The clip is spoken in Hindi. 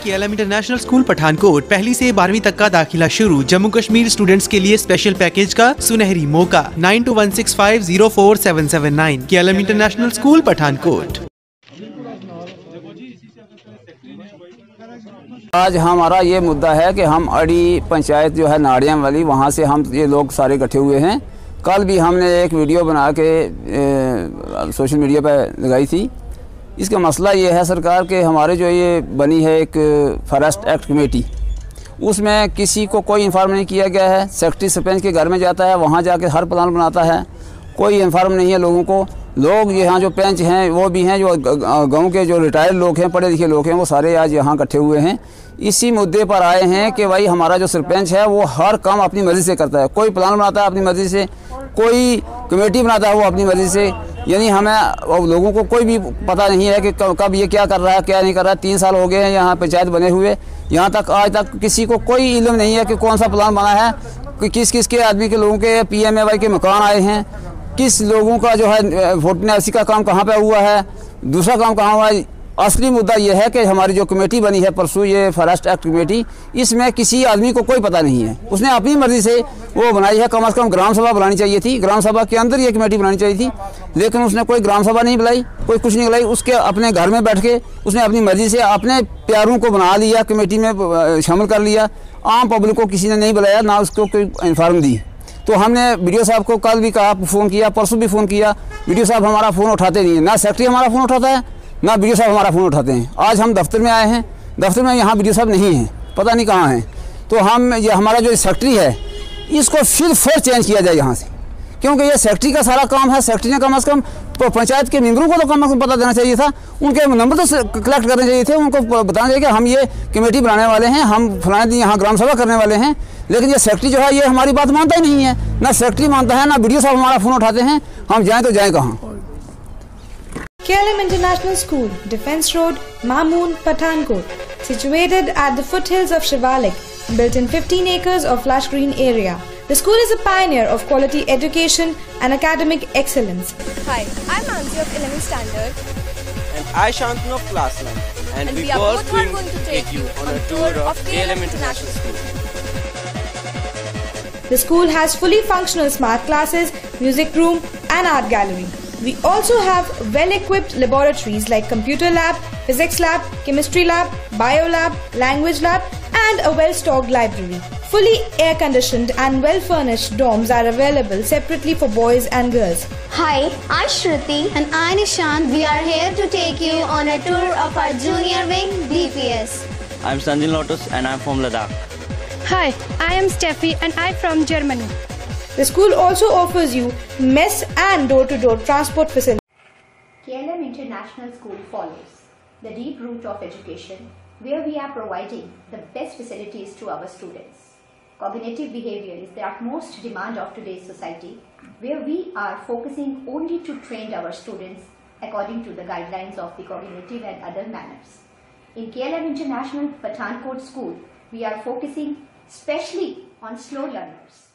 KLM इंटरनेशनल स्कूल पठानकोट 1 से 12वीं तक का दाखिला शुरू। जम्मू कश्मीर स्टूडेंट्स के लिए स्पेशल पैकेज का सुनहरी मौका। 9216504779 KLM इंटरनेशनल स्कूल पठानकोट। आज हमारा ये मुद्दा है कि हम अड़ी पंचायत जो है नाड़ियाँ वाली, वहाँ से हम ये लोग सारे इकट्ठे हुए हैं। कल भी हमने एक वीडियो बना के सोशल मीडिया पर लगाई थी। इसका मसला ये है सरकार के हमारे जो ये बनी है एक फॉरेस्ट एक्ट कमेटी, उसमें किसी को कोई इन्फॉर्म नहीं किया गया है। सेक्रेटरी सरपंच के घर में जाता है, वहाँ जाके हर प्लान बनाता है, कोई इन्फॉर्म नहीं है लोगों को। लोग यहाँ जो पंच हैं वो भी हैं, जो गांव के जो रिटायर्ड लोग हैं, पढ़े लिखे लोग हैं, वो सारे आज यहाँ इकट्ठे हुए हैं। इसी मुद्दे पर आए हैं कि भाई हमारा जो सरपंच है वो हर काम अपनी मर्ज़ी से करता है। कोई प्लान बनाता है अपनी मर्ज़ी से, कोई कमेटी बनाता है वो अपनी मर्ज़ी से। यानी हमें लोगों को कोई भी पता नहीं है कि कब ये क्या कर रहा है क्या नहीं कर रहा है। 3 साल हो गए हैं यहाँ पंचायत बने हुए, यहाँ तक आज तक किसी को कोई इल्म नहीं है कि कौन सा प्लान बना है, कि किस किस के आदमी के लोगों के PMAY के मकान आए हैं, किस लोगों का जो है वोट NRC का काम कहाँ पे हुआ है, दूसरा काम कहाँ हुआ है। असली मुद्दा यह है कि हमारी जो कमेटी बनी है परसों, ये फॉरेस्ट एक्ट कमेटी, इसमें किसी आदमी को कोई पता नहीं है। उसने अपनी मर्जी से वो बनाई है। कम से कम ग्राम सभा बुलानी चाहिए थी, ग्राम सभा के अंदर ये कमेटी बनानी चाहिए थी, लेकिन उसने कोई ग्राम सभा नहीं बुलाई, कोई कुछ नहीं बुलाई। उसके अपने घर में बैठ के उसने अपनी मर्जी से अपने प्यारों को बना लिया, कमेटी में शामिल कर लिया। आम पब्लिक को किसी ने नहीं बुलाया, ना उसको कोई इन्फॉर्म दी। तो हमने वीडियो साहब को कल भी कहा, फ़ोन किया, परसों भी फ़ोन किया, वीडियो साहब हमारा फ़ोन उठाते नहीं है। ना सेक्रेटरी हमारा फ़ोन उठाता है, ना वीडियो साहब हमारा फ़ोन उठाते हैं। आज हम दफ्तर में आए हैं, दफ्तर में यहाँ वीडियो साहब नहीं हैं, पता नहीं कहाँ हैं। तो हम ये हमारा जो सेक्रेटरी है इसको फिर चेंज किया जाए यहाँ से, क्योंकि ये सेक्रेटरी का सारा काम है। सेक्रेटरी ने कम से कम तो पंचायत के मेंबरों को तो कम से कम पता देना चाहिए था, उनके नंबर तो कलेक्ट करने चाहिए थे, उनको बताना चाहिए कि हम ये कमेटी बनाने वाले हैं, हम फलाने दिन यहाँ ग्राम सभा करने वाले हैं। लेकिन ये सेक्रेटरी जो है ये हमारी बात मानता ही नहीं है, ना सेक्रेटरी मानता है, ना वीडियो साहब हमारा फ़ोन उठाते हैं। हम जाएँ तो जाएँ कहाँ। KLM International School, Defence Road, Mamoon, Pathankot, situated at the foothills of Shivalik, built in 15 acres of lush green area. The school is a pioneer of quality education and academic excellence. Hi, I'm Mansi of 11th Standard. And I Shantanu of Class 9. And we are both going to take you on a tour of KLM International School. The school has fully functional smart classes, music room and art gallery. We also have well-equipped laboratories like computer lab, physics lab, chemistry lab, bio lab, language lab and a well-stocked library. Fully air-conditioned and well-furnished dorms are available separately for boys and girls. Hi, I'm Shruti and I'm Nishan. We are here to take you on a tour of our junior wing DPS. I'm Sanjin Lotus and I'm from Ladakh. Hi, I am Steffi and I'm from Germany. The school also offers you mess and door-to-door transport facilities. KLM International School follows the deep root of education, where we are providing the best facilities to our students. Cognitive behavior is the utmost demand of today's society, where we are focusing only to train our students according to the guidelines of the cognitive and other manners. In KLM International Pathankot School, we are focusing specially on slow learners.